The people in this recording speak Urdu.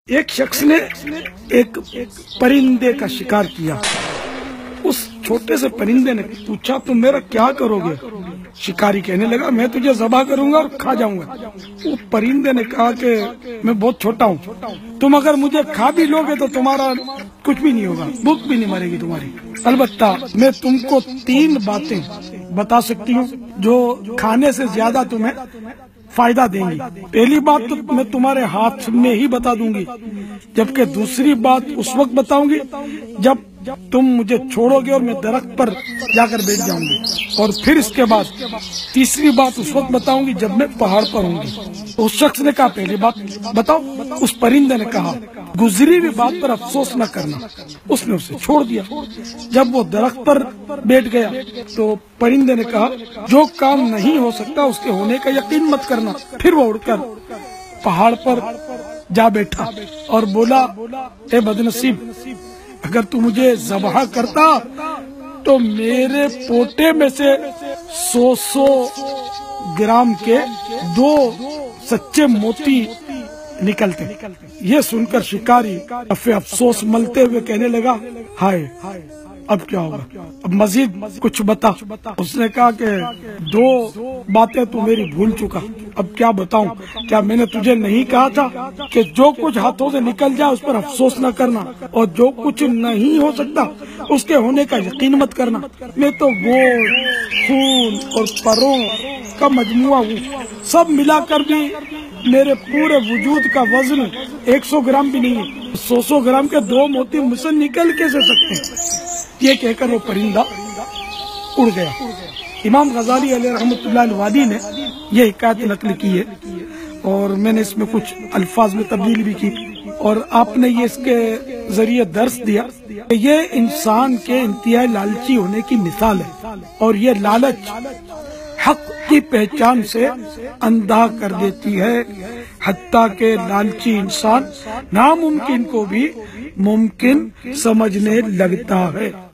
ایک شخص نے ایک پرندے کا شکار کیا۔ اس چھوٹے سے پرندے نے پوچھا تم میرا کیا کرو گے؟ شکاری کہنے لگا میں تجھے ذبح کروں گا اور کھا جاؤں گا۔ وہ پرندے نے کہا کہ میں بہت چھوٹا ہوں، تم اگر مجھے کھا بھی لو گے تو تمہارا کچھ بھی نہیں ہوگا، بھوک بھی نہیں مرے گی تمہاری۔ البتہ میں تم کو 3 باتیں بتا سکتی ہوں جو کھانے سے زیادہ تمہیں فائدہ دیں گی۔ پہلی بات تو میں تمہارے ہاتھ میں ہی بتا دوں گی، جبکہ دوسری بات اس وقت بتاؤں گی جب تم مجھے چھوڑو گے اور میں درخت پر جا کر بیٹھ جاؤں گی، اور پھر اس کے بعد تیسری بات اس وقت بتاؤں گی جب میں پہاڑ پر ہوں گی۔ اس شخص نے کہا پہلی بات بتاؤ۔ اس پرندے نے کہا گزری ہوئی بات پر افسوس نہ کرنا۔ اس نے اسے چھوڑ دیا۔ جب وہ درخت پر بیٹھ گیا تو پرندے نے کہا جو کام نہیں ہو سکتا اس کے ہونے کا یقین مت کرنا۔ پھر وہ اڑ کر پہاڑ پر جا بیٹھا اور بولا اے بدنصیب، اگر تو مجھے ذبح کرتا تو میرے پوٹے میں سے 100 گرام کے 2 سچے موتی نکلتے۔ یہ سن کر شکاری افسوس ملتے ہوئے کہنے لگا ہائے اب کیا ہوگا، اب مزید کچھ بتا۔ اس نے کہا کہ 2 باتیں تو میری بھول چکا، اب کیا بتاؤں؟ کیا میں نے تجھے نہیں کہا تھا کہ جو کچھ ہاتھوں سے نکل جائے اس پر افسوس نہ کرنا، اور جو کچھ نہیں ہو سکتا اس کے ہونے کا یقین مت کرنا؟ میں تو گوشت، خون اور پروں کا مجموعہ ہوں، سب ملا کر بھی میرے پورے وجود کا وزن 100 گرام بھی نہیں ہے۔ 100 گرام کے 2 موتی مجھ سے نکل کیسے سکتے ہیں؟ یہ کہہ کر وہ پرندہ اڑ گیا۔ امام غزالی علیہ رحمۃ اللہ الوادی نے یہ حکایت نقل کی ہے، اور میں نے اس میں کچھ الفاظ میں تبدیل بھی کی، اور آپ نے یہ اس کے ذریعے درس دیا کہ یہ انسان کے انتہائی لالچی ہونے کی مثال ہے، اور یہ لالچ حق کی پہچان سے اندھا کر دیتی ہے، حتیٰ کہ لالچی انسان ناممکن کو بھی ممکن سمجھنے لگتا ہے۔